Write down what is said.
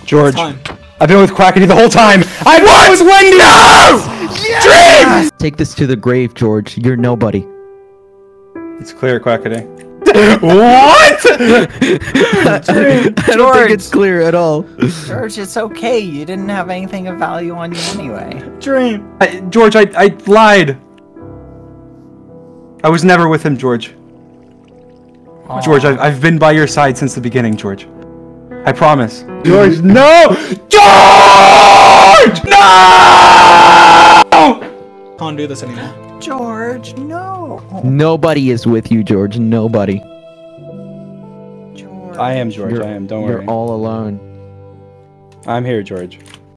George, Time. I've been with Quackity the whole time. I've been with Wendy. No! Yes! Take this to the grave, George. You're nobody. It's clear, Quackity. What? I don't think it's clear at all. George, it's okay. You didn't have anything of value on you anyway. Dream. George, I lied. I was never with him, George. Aww. George, I've been by your side since the beginning, George. I promise. George, no! George! No! Can't do this anymore. George, no. Nobody is with you, George. Nobody. George. I am, George. I am. Don't worry. You're all alone. I'm here, George.